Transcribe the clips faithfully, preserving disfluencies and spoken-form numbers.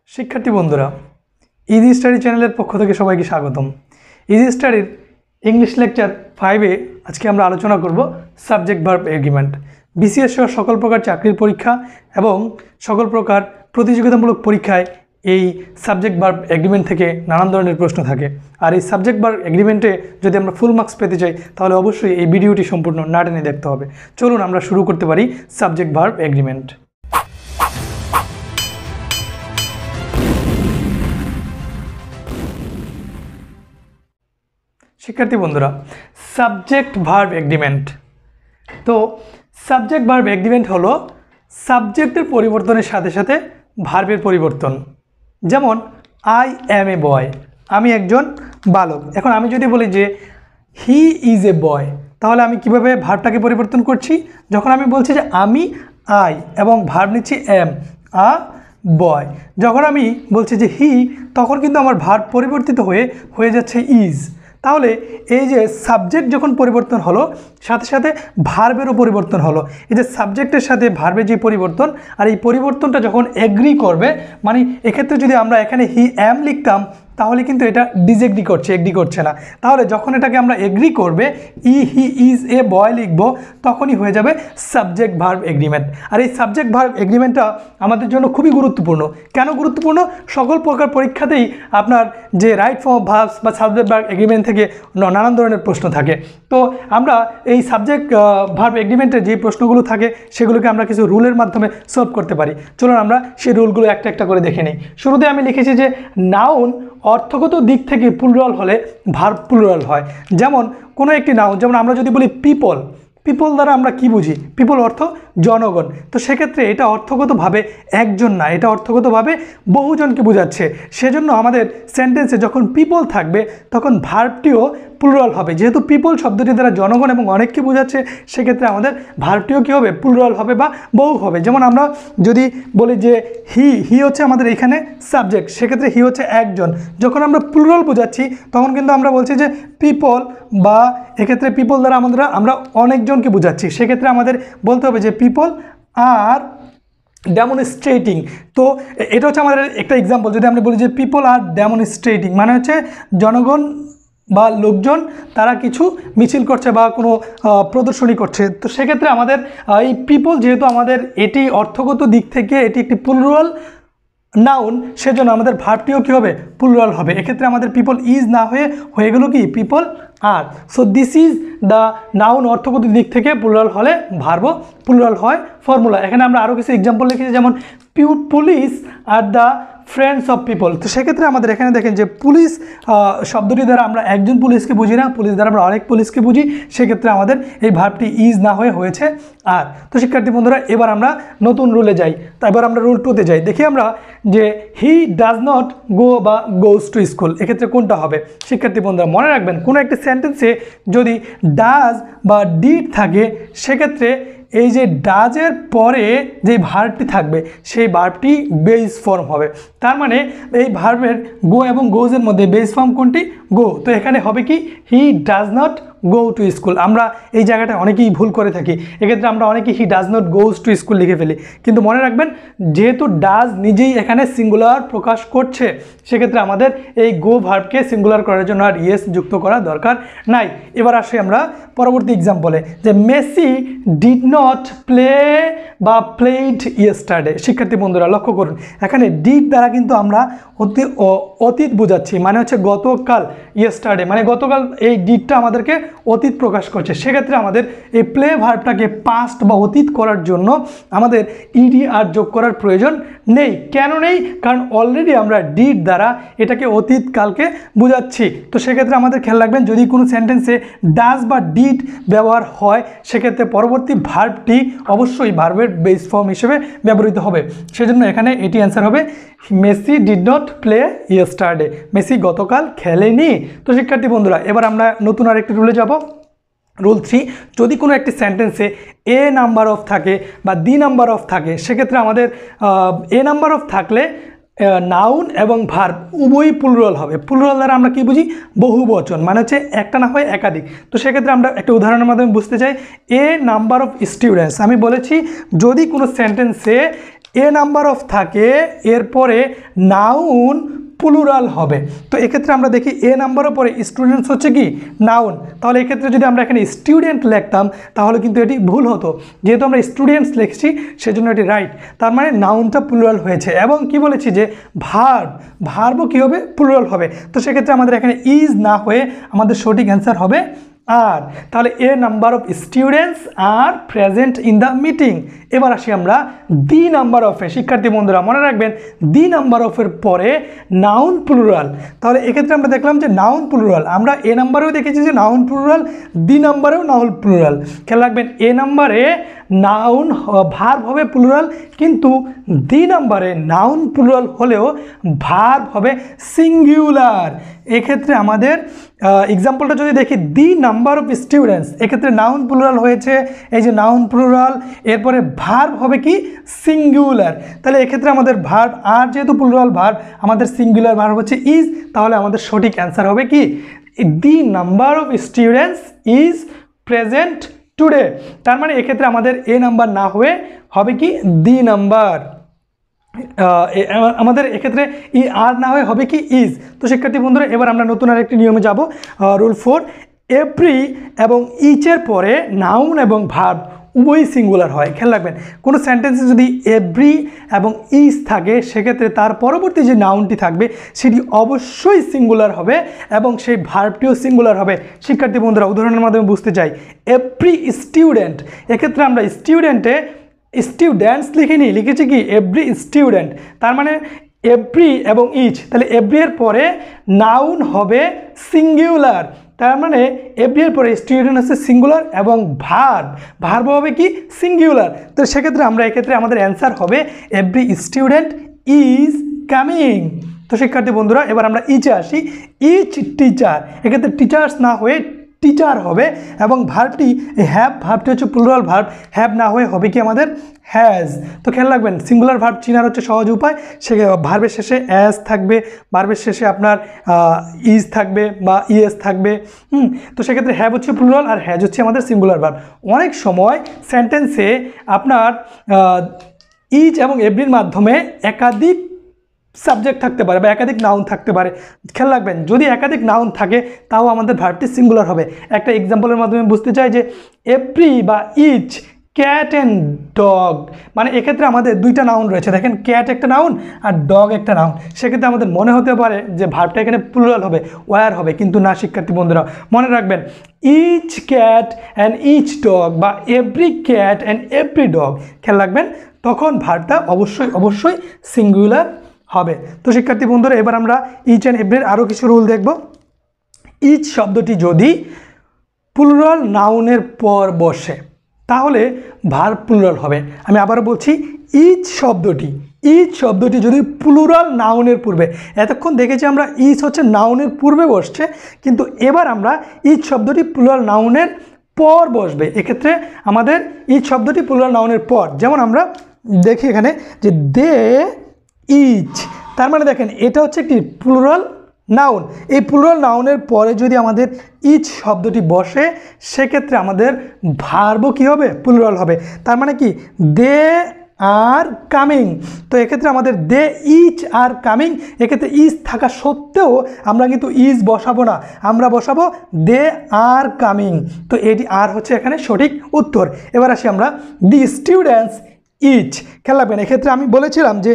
শিক্ষার্থী বন্ধুরা, easy study চ্যানেলের পক্ষ থেকে সবাইকে স্বাগতম। ইজি স্টাডির ইংলিশ লেকচার ফাইভে আজকে আমরা আলোচনা করব সাবজেক্ট ভার্ব এগ্রিমেন্ট। বিসিএস সহ সকল প্রকার চাকরির পরীক্ষা এবং সকল প্রকার প্রতিযোগিতামূলক পরীক্ষায় এই সাবজেক্ট ভার্ব এগ্রিমেন্ট থেকে নানান ধরনের প্রশ্ন থাকে। আর এই সাবজেক্ট ভার্ব এগ্রিমেন্টে যদি আমরা ফুল মার্কস পেতে চাই তাহলে অবশ্যই এই ভিডিওটি সম্পূর্ণ না টেনে দেখতে হবে। চলুন আমরা শুরু করতে পারি সাবজেক্ট ভার্ব এগ্রিমেন্ট। শিক্ষার্থী বন্ধুরা, সাবজেক্ট ভার্ব এগ্রিমেন্ট। তো সাবজেক্ট ভার্ব এগ্রিমেন্ট হলো সাবজেক্টের পরিবর্তনের সাথে সাথে ভার্বের পরিবর্তন। যেমন আই অ্যাম এ বয়, আমি একজন বালক। এখন আমি যদি বলি যে হি ইজ এ বয়, তাহলে আমি কিভাবে ভার্বটাকে পরিবর্তন করছি? যখন আমি বলছি যে আমি আই এবং ভার্ব নিচ্ছি অ্যাম, আ বয়। যখন আমি বলছি যে হি, তখন কিন্তু আমার ভার্ব পরিবর্তিত হয়ে হয়ে যাচ্ছে ইজ। তাহলে এই যে সাবজেক্ট যখন পরিবর্তন হলো সাথে সাথে ভার্বেরও পরিবর্তন হলো। এই যে সাবজেক্টের সাথে ভার্বের যে পরিবর্তন, আর এই পরিবর্তনটা যখন এগ্রি করবে, মানে এক্ষেত্রে যদি আমরা এখানে হি অ্যাম লিখতাম তাহলে কিন্তু এটা ডিসএগ্রি করছে, এগ্রি করছে না। তাহলে যখন এটাকে আমরা এগ্রি করবে, ই হি ইজ এ বয় লিখবো, তখনই হয়ে যাবে সাবজেক্ট ভার্ব এগ্রিমেন্ট। আর এই সাবজেক্ট ভার্ব এগ্রিমেন্টটা আমাদের জন্য খুবই গুরুত্বপূর্ণ। কেন গুরুত্বপূর্ণ? সকল প্রকার পরীক্ষাতেই আপনার যে রাইট ফর্ম অফ ভার্বস বা সাবজেক্ট ভার্ব এগ্রিমেন্ট থেকে নানান ধরনের প্রশ্ন থাকে। তো আমরা এই সাবজেক্ট ভার্ব এগ্রিমেন্টের যে প্রশ্নগুলো থাকে সেগুলোকে আমরা কিছু রুলের মাধ্যমে সলভ করতে পারি। চলুন আমরা সেই রুলগুলো একটা একটা করে দেখে নিই। শুরুতে আমি লিখেছি যে নাউন অর্থগত দিক থেকে প্লুরাল হলে ভার্ব প্লুরাল হয়। যেমন কোনো একটি নাউন, যেমন আমরা যদি বলি পিপল, পিপল দ্বারা আমরা কি বুঝি? পিপল অর্থ জনগণ। তো সেক্ষেত্রে এটা অর্থগতভাবে একজন না, এটা অর্থগতভাবে বহুজনকে বোঝাচ্ছে। সেজন্য আমাদের সেন্টেন্সে যখন পিপল থাকবে তখন ভার্বটিও প্লুরাল হবে। যেহেতু পিপল শব্দটি দ্বারা জনগণ এবং অনেককে বোঝাচ্ছে, সেক্ষেত্রে আমাদের ভার্বটিও কী হবে? প্লুরাল হবে বা বহু হবে। যেমন আমরা যদি বলি যে হি, হি হচ্ছে আমাদের এখানে সাবজেক্ট, সেক্ষেত্রে হি হচ্ছে একজন। যখন আমরা প্লুরাল বোঝাচ্ছি তখন কিন্তু আমরা বলছি যে পিপল, বা এক্ষেত্রে পিপল দ্বারা আমরা আমরা অনেকজনকে বোঝাচ্ছি। সেক্ষেত্রে আমাদের বলতে হবে যে পিপল আর ডেমনস্ট্রেটিং। তো এটা হচ্ছে আমাদের একটা এক্সাম্পল। যদি আমরা বলি যে পিপল আর ডেমনস্ট্রেটিং, মানে হচ্ছে জনগণ বা লোকজন তারা কিছু মিছিল করছে বা কোনো প্রদর্শনী করছে। তো সেক্ষেত্রে আমাদের এই পিপল, যেহেতু আমাদের এটি অর্থগত দিক থেকে এটি একটি প্লুরাল নাউন, সেজন্য আমাদের ভার্বটিও কী হবে? প্লুরাল হবে। এক্ষেত্রে আমাদের পিপল ইজ না হয়ে হয়ে গেল কি? People are. So this is the noun অর্থগত দিক থেকে প্লুরাল হলে ভার্বও প্লুরাল হয় ফর্মুলা। এখানে আমরা আরও কিছু এক্সাম্পল লিখেছি, যেমন police are the friends of people. তো সেক্ষেত্রে আমাদের এখানে দেখেন যে পুলিশ শব্দটি দ্বারা আমরা একজন পুলিশকে বুঝি না, পুলিশ দ্বারা আমরা অনেক পুলিশকে বুঝি। সেক্ষেত্রে আমাদের এই ভার্বটি ইজ না হয়ে হয়েছে আর। তো শিক্ষার্থী বন্ধুরা, এবার আমরা নতুন রুলে যাই। তো এবার আমরা রুল টুতে যাই। দেখি আমরা যে হি ডাজ নট গো বা গোজ টু স্কুল, এক্ষেত্রে কোনটা হবে? শিক্ষার্থী বন্ধুরা মনে রাখবেন, কোনো একটি সেন্টেন্সে যদি ডাজ বা ডিড থাকে, সেক্ষেত্রে এই যে ডাজের পরে যে ভার্বটি থাকবে সেই ভার্বটি বেস ফর্ম হবে। তার মানে এই ভার্বের গো এবং গোজের মধ্যে বেস ফর্ম কোনটি? গো। তো এখানে হবে কি? He does not go to school. আমরা এই জায়গাটা অনেকেই ভুল করে থাকি। এক্ষেত্রে আমরা অনেকেই he does not goes to school লিখে ফেলি। কিন্তু মনে রাখবেন, যেহেতু ডাজ নিজেই এখানে সিঙ্গুলার প্রকাশ করছে, সেক্ষেত্রে আমাদের এই গো ভার্বকে সিঙ্গুলার করার জন্য আর ইয়েস যুক্ত করা দরকার নাই। এবার আসি আমরা পরবর্তী এক্সাম্পলে, যে মেসি ডিড নট প্লে বা প্লেড ইয়েস্টারডে। শিক্ষার্থী বন্ধুরা লক্ষ্য করুন, এখানে ডিড দ্বারা কিন্তু আমরা অতি অতীত বোঝাচ্ছি, মানে হচ্ছে গতকাল। ইয়েস্টারডে মানে গতকাল, এই ডিডটা আমাদেরকে অতীত প্রকাশ করছে। সেক্ষেত্রে আমাদের এই প্লে ভার্বটাকে পাস্ট বা অতীত করার জন্য আমাদের ইডি আর যোগ করার প্রয়োজন নেই। কেন নেই? কারণ অলরেডি আমরা ডিড দ্বারা এটাকে অতীত কালকে বোঝাচ্ছি। তো সেক্ষেত্রে আমাদের খেয়াল রাখবেন, যদি কোনো সেন্টেন্সে ডাজ বা ডিড ব্যবহার হয়, সেক্ষেত্রে পরবর্তী ভার্বটি অবশ্যই ভার্বের বেস ফর্ম হিসেবে ব্যবহৃত হবে। সেজন্য এখানে এটি অ্যান্সার হবে Messi did not play yesterday. Messi গতকাল খেলেনি। তো শিক্ষার্থী বন্ধুরা, এবার আমরা নতুন আরেকটি রুলে যাব। রুল থ্রি, যদি কোনো একটি সেন্টেন্সে এ নাম্বার অফ থাকে বা দি নাম্বার অফ থাকে, সেক্ষেত্রে আমাদের এ নাম্বার অফ থাকলে নাউন এবং ভার্ব উভয়ই প্লুরাল হবে। প্লুরাল দ্বারা আমরা কি বুঝি? বহু বচন, মানে হচ্ছে একটা না হয় একাধিক। তো সেক্ষেত্রে আমরা একটা উদাহরণের মাধ্যমে বুঝতে চাই। এ নাম্বার অফ স্টুডেন্টস, আমি বলেছি যদি কোনো সেন্টেন্সে এ নাম্বার অফ থাকে এরপরে নাউন প্লুরাল হবে। তো এক্ষেত্রে আমরা দেখি এ নাম্বারের পরে স্টুডেন্টস হচ্ছে কি নাউন, তাহলে এক্ষেত্রে যদি আমরা এখানে স্টুডেন্ট লিখতাম তাহলে কিন্তু এটি ভুল হতো, যেহেতু আমরা স্টুডেন্টস লিখছি সেজন্য এটি রাইট, তার মানে নাউনটা প্লুরাল হয়েছে। এবং কি বলেছি যে ভার্ব, ভার্বও কী হবে প্লুরাল হবে, তো সেক্ষেত্রে আমাদের এখানে ইজ না হয়ে আমাদের সঠিক অ্যান্সার হবে আর। তাহলে a number of students are present in the meeting. এবার আসি আমরা দি নাম্বার অফে। শিক্ষার্থী বন্ধুরা মনে রাখবেন দি নাম্বার অফের পরে নাউন প্লুরাল, তাহলে এক্ষেত্রে আমরা দেখলাম যে নাউন প্লুরাল, আমরা এ নাম্বারেও দেখেছি যে নাউন প্লুরাল, দি নাম্বারেও নাউন প্লুরাল। খেয়াল রাখবেন এ নাম্বারে নাউন ভার্ব হবে প্লুরাল, কিন্তু দি নাম্বারে নাউন প্লুরাল হলেও ভার্ব হবে সিঙ্গুলার। এক্ষেত্রে আমাদের এক্সাম্পলটা যদি দেখি দি নাম্বার অফ স্টুডেন্টস, এক্ষেত্রে নাউন প্লুরাল হয়েছে, এই যে নাউন প্লুরাল, এরপরে ভার্ব হবে কি সিঙ্গুলার। তাহলে এক্ষেত্রে আমাদের ভার্ব আর যেহেতু প্লুরাল ভার্ব, আমাদের সিঙ্গুলার ভার্ব হচ্ছে ইজ, তাহলে আমাদের সঠিক অ্যান্সার হবে কি the number of students is present today. তার মানে এক্ষেত্রে আমাদের এ নাম্বার না হয়ে হবে কি দি নাম্বার, আমাদের এক্ষেত্রে ই আর না হয়ে হবে কি ইজ। তো শিক্ষার্থী বন্ধুরা এবার আমরা নতুন আরেকটি নিয়মে যাব, রুল ফোর, এভরি এবং ইচের পরে নাউন এবং ভার্ব উভয়ই সিঙ্গুলার হয়। খেয়াল রাখবেন কোনো সেন্টেন্সে যদি এভরি এবং ইজ থাকে সেক্ষেত্রে তার পরবর্তী যে নাউনটি থাকবে সেটি অবশ্যই সিঙ্গুলার হবে এবং সেই ভার্বটিও সিঙ্গুলার হবে। শিক্ষার্থী বন্ধুরা উদাহরণের মাধ্যমে বুঝতে চাই, এভরি স্টুডেন্ট, এক্ষেত্রে আমরা স্টুডেন্টে স্টুডেন্টস লিখিনি, লিখেছি কি এভরি স্টুডেন্ট, তার মানে এভরি এবং ইচ, তাহলে এভরি এর পরে নাউন হবে সিঙ্গুলার, তার মানে এভরি এর পরে স্টুডেন্ট হচ্ছে সিঙ্গুলার এবং ভার্ব, ভার্ব হবে কি সিঙ্গুলার। তো সেক্ষেত্রে আমরা এক্ষেত্রে আমাদের অ্যান্সার হবে এভরি স্টুডেন্ট ইজ কামিং। তো শিক্ষার্থী বন্ধুরা এবার আমরা ইচে আসি, ইচ টিচার, এক্ষেত্রে টিচার্স না হয়ে টিচার হবে এবং ভার্বটি হ্যাভ, ভার্বটি হচ্ছে প্লুরাল ভার্ব, হ্যাভ না হয়ে হবে কি আমাদের হ্যাজ। তো খেয়াল রাখবেন সিঙ্গুলার ভার্ব চিনার হচ্ছে সহজ উপায়, সে ভার্বের শেষে অ্যাজ থাকবে, ভার্বের শেষে আপনার ইজ থাকবে বা ইএস থাকবে। হুম তো সেক্ষেত্রে হ্যাভ হচ্ছে প্লুরাল আর হ্যাজ হচ্ছে আমাদের সিঙ্গুলার ভার্ব। অনেক সময় সেন্টেন্সে আপনার ইজ এবং এভরির মাধ্যমে একাধিক সাবজেক্ট থাকতে পারে বা একাধিক নাউন থাকতে পারে। খেয়াল রাখবেন যদি একাধিক নাউন থাকে তাও আমাদের ভার্বটি সিঙ্গুলার হবে। একটা এক্সাম্পলের মাধ্যমে বুঝতে চাই যে এভরি বা ইচ ক্যাট অ্যান্ড ডগ, মানে এক্ষেত্রে আমাদের দুইটা নাউন রয়েছে, দেখেন ক্যাট একটা নাউন আর ডগ একটা নাউন, সেক্ষেত্রে আমাদের মনে হতে পারে যে ভার্বটা এখানে প্লুরাল হবে, ওয়ার হবে, কিন্তু না শিক্ষার্থী বন্ধুরা মনে রাখবেন each cat and each dog বা every cat and every dog, খেয়াল রাখবেন তখন ভার্বটা অবশ্যই অবশ্যই সিঙ্গুলার হবে। তো শিক্ষার্থী বন্ধুরা এবার আমরা ইচ অ্যান্ড এভরির আরও কিছু রুল দেখব। ইচ শব্দটি যদি প্লুরাল নাউনের পর বসে তাহলে ভার্ব প্লুরাল হবে। আমি আবারও বলছি ইচ শব্দটি, ইচ শব্দটি যদি প্লুরাল নাউনের পূর্বে, এতক্ষণ দেখেছি আমরা ইচ হচ্ছে নাউনের পূর্বে বসছে, কিন্তু এবার আমরা ইচ শব্দটি প্লুরাল নাউনের পর বসবে, এক্ষেত্রে আমাদের ইচ শব্দটি প্লুরাল নাউনের পর, যেমন আমরা দেখি এখানে যে দে ইচ, তার মানে দেখেন এটা হচ্ছে একটি প্লুরাল নাউন, এই প্লুরাল নাউনের পরে যদি আমাদের ইচ শব্দটি বসে সেক্ষেত্রে আমাদের ভার্বও কী হবে প্লুরাল হবে। তার মানে কি দে আর কামিং, তো এক্ষেত্রে আমাদের দে ইচ আর কামিং, এক্ষেত্রে ইজ থাকা সত্ত্বেও আমরা কিন্তু ইজ বসাবো না, আমরা বসাবো দে আর কামিং। তো এটি আর হচ্ছে এখানে সঠিক উত্তর। এবার আসি আমরা দি স্টুডেন্টস ইচ, খেয়াল রাখবেন এক্ষেত্রে আমি বলেছিলাম যে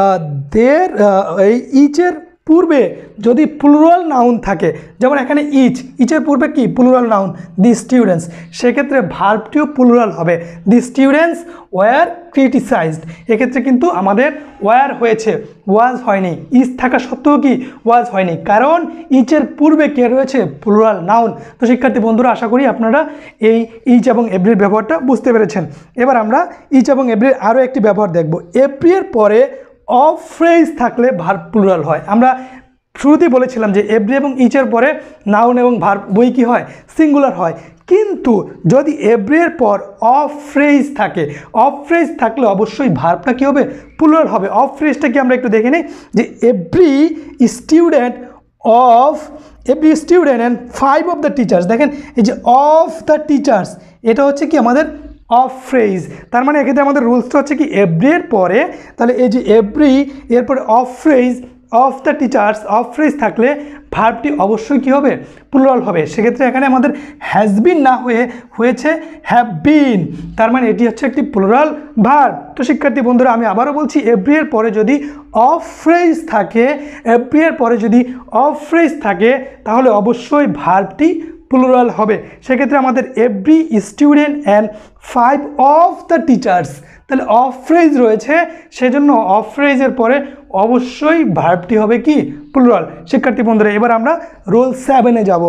দের এই ইচের পূর্বে যদি প্লুরাল নাউন থাকে, যেমন এখানে ইচ, ইচের পূর্বে কি প্লুরাল নাউন দি স্টুডেন্টস, সেক্ষেত্রে ভার্বটিও প্লুরাল হবে, দি স্টুডেন্টস ওয়ার ক্রিটিসাইজড, এক্ষেত্রে কিন্তু আমাদের ওয়ার হয়েছে, ওয়াজ হয়নি, ইচ থাকা সত্ত্বেও কি ওয়াজ হয়নি, কারণ ইচের পূর্বে কে রয়েছে প্লুরাল নাউন। তো শিক্ষার্থী বন্ধুরা আশা করি আপনারা এই ইচ এবং এভরির ব্যবহারটা বুঝতে পেরেছেন। এবার আমরা ইচ এবং এভরির আরও একটি ব্যবহার দেখব। এভরির পরে অফ ফ্রেজ থাকলে ভার্ব প্লুরাল হয়। আমরা শুরুতেই বলেছিলাম যে এভরি এবং ইচের পরে নাউন এবং ভার্ব বই কি হয় সিঙ্গুলার হয়, কিন্তু যদি এভরি এর পর অফ ফ্রেজ থাকে, অফ ফ্রেজ থাকলে অবশ্যই ভার্বটা কী হবে প্লুরাল হবে। অফ ফ্রেজটা কি আমরা একটু দেখে নিই যে every student of every student and five of the teachers, দেখেন এই যে অফ দ্য টিচার্স এটা হচ্ছে কি আমাদের অফ ফ্রেজ। তার মানে এক্ষেত্রে আমাদের রুলসটা হচ্ছে কি এভরি এর পরে, তাহলে এই যে এভরি এরপরে of phrase of the teachers, of phrase থাকলে ভার্বটি অবশ্যই কী হবে, প্লুরাল হবে। সেক্ষেত্রে এখানে আমাদের হ্যাজ বিন না হয়ে হয়েছে হ্যাভ বিন, তার মানে এটি হচ্ছে একটি প্লুরাল ভার্ব। তো শিক্ষার্থী বন্ধুরা আমি আবারও বলছি, এভরি এর পরে যদি অফ ফ্রেজ থাকে, এভরি এর পরে যদি অফ ফ্রেজ থাকে তাহলে অবশ্যই ভার্বটি প্লুরাল হবে। সেক্ষেত্রে আমাদের every student and five of the teachers, তাহলে অফ ফ্রেজ রয়েছে, সেজন্য অফ ফ্রেজের পরে অবশ্যই ভার্বটি হবে কি, প্লুরাল। শিক্ষার্থী বন্ধুরা এবার আমরা রুল সেভেনে যাব।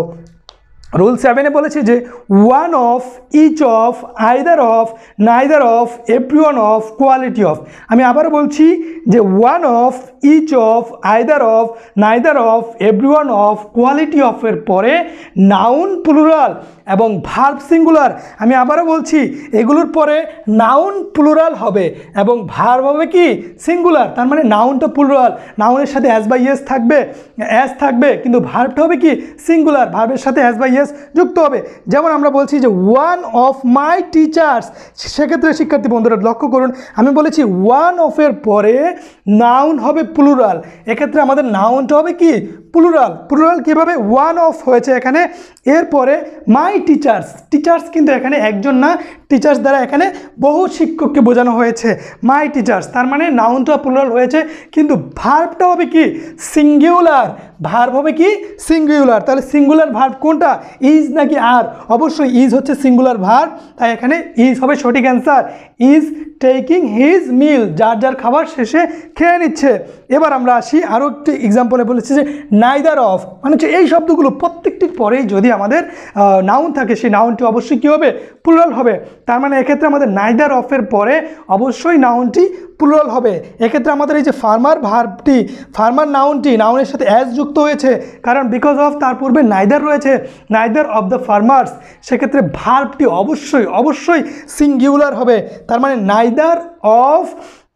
রুল সেভেনে বলেছে যে one of, each of, either of, neither of, every one of, quality of. আমি আবার বলছি যে one of, each of, either of, neither of, every one of, quality অফের পরে নাউন প্লুরাল এবং ভার্ব সিঙ্গুলার। আমি আবারও বলছি এগুলোর পরে নাউন প্লুরাল হবে এবং ভার্ব হবে কি, সিঙ্গুলার। তার মানে নাউনটা প্লুরাল, নাউনের সাথে অ্যাজ বাই এস থাকবে, অ্যাজ থাকবে, কিন্তু ভার্বটা হবে কি, সিঙ্গুলার, ভার্বের সাথে অ্যাজ বাই এস যুক্ত হবে। যেমন আমরা বলছি যে ওয়ান অফ মাই টিচার্স, সেক্ষেত্রে শিক্ষার্থী বন্ধুরা লক্ষ্য করুন, আমি বলেছি ওয়ান অফের পরে নাউন হবে প্লুরাল, এক্ষেত্রে আমাদের নাউনটা হবে কি, প্লুরাল। প্লুরাল কীভাবে, ওয়ান অফ হয়েছে এখানে, এরপরে মাই টিচার্স, টিচার্স কিন্তু এখানে একজন না, টিচার্স দ্বারা এখানে বহু শিক্ষককে বোঝানো হয়েছে, মাই টিচার্স, তার মানে নাউনটা প্লুরাল হয়েছে, কিন্তু ভার্বটা হবে কি, সিঙ্গুলার, ভার্ব হবে কি, সিঙ্গুলার। তাহলে সিঙ্গুলার ভার্ব কোনটা, ইজ নাকি আর? অবশ্যই ইজ হচ্ছে সিঙ্গুলার ভার্ব, তাই এখানে ইজ হবে সঠিক answer. Is taking his meal, যার যার খাবার শেষে খেয়ে নিচ্ছে। এবার আমরা আসি আরও একটি এক্সাম্পলে, বলেছি যে নাইদার অফ, মানে হচ্ছে এই শব্দগুলো প্রত্যেকটির পরেই যদি আমাদের নাউন থাকে সেই নাউনটি অবশ্যই কী হবে, প্লুরাল হবে। তার মানে এক্ষেত্রে আমাদের নাইদার অফের পরে অবশ্যই নাউনটি প্লুরাল হবে। এক্ষেত্রে আমাদের এই যে ফার্মার ভার্বটি, ফার্মার নাউনটি নাউনের সাথে অ্যাজ যুক্ত হয়েছে, কারণ বিকজ অফ তার পূর্বে নাইদার রয়েছে, নাইদার অফ দ্য ফার্মার্স, সেক্ষেত্রে ভার্বটি অবশ্যই অবশ্যই সিঙ্গুলার হবে। তার মানে neither of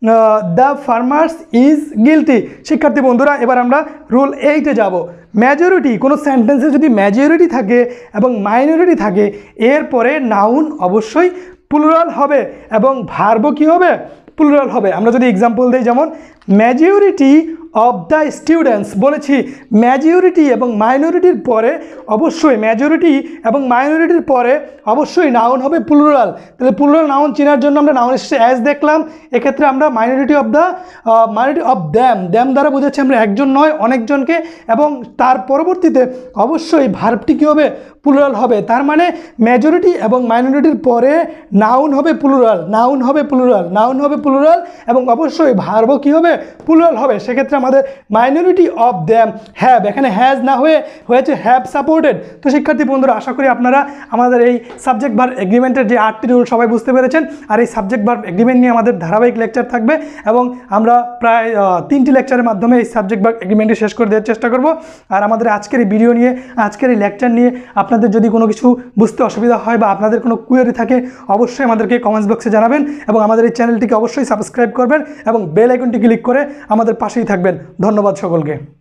the farmers is guilty. শিক্ষার্থী বন্ধুরা এবার আমরা রুল এইটে যাব। মেজরিটি, কোনো সেন্টেন্সে যদি মেজরিটি থাকে এবং মাইনরিটি থাকে, এরপরে নাউন অবশ্যই প্লুরাল হবে এবং ভার্বও কী হবে, প্লুরাল হবে। আমরা যদি এক্সাম্পল দিই, যেমন মেজরিটি অফ দ্য স্টুডেন্টস, বলেছি মেজরিটি এবং মাইনরিটির পরে অবশ্যই, মেজরিটি এবং মাইনরিটির পরে অবশ্যই নাউন হবে প্লুরাল। তাহলে প্লুরাল নাউন চেনার জন্য আমরা নাউনের শেষে অ্যাজ দেখলাম, এক্ষেত্রে আমরা minority of the, minority of them, them দ্বারা বোঝাচ্ছি আমরা একজন নয় অনেকজনকে, এবং তার পরবর্তীতে অবশ্যই ভার্বটি কী হবে, প্লুরাল হবে। তার মানে মেজরিটি এবং মাইনরিটির পরে নাউন হবে প্লুরাল, নাউন হবে প্লুরাল, নাউন হবে প্লুরাল এবং অবশ্যই ভার্বও কী হবে, প্লুরাল হবে। সেক্ষেত্রে আমাদের মাইনরিটি অফ দ্যাম হ্যাভ, এখানে হ্যাজ না হয়ে হয়েছে হ্যাভ সাপোর্টেড। তো শিক্ষার্থী বন্ধুরা আশা করি আপনারা আমাদের এই সাবজেক্ট ভার্ব এগ্রিমেন্টের যে আটটি রুল সবাই বুঝতে পেরেছেন। আর এই সাবজেক্ট ভার্ব এগ্রিমেন্ট নিয়ে আমাদের ধারাবাহিক লেকচার থাকবে এবং আমরা প্রায় তিনটি লেকচারের মাধ্যমে এই সাবজেক্ট ভার্ব এগ্রিমেন্টটি শেষ করে দেওয়ার চেষ্টা করব। আর আমাদের আজকের এই ভিডিও নিয়ে, আজকের এই লেকচার নিয়ে আপনাদের যদি কোনো কিছু বুঝতে অসুবিধা হয় বা আপনাদের কোনো কোয়েরি থাকে, অবশ্যই আমাদেরকে কমেন্টস বক্সে জানাবেন এবং আমাদের এই চ্যানেলটিকে অবশ্যই সাবস্ক্রাইব করবেন এবং বেল আইকনটি ক্লিক করে আমাদের পাশেই থাকবেন। ধন্যবাদ সকলকে।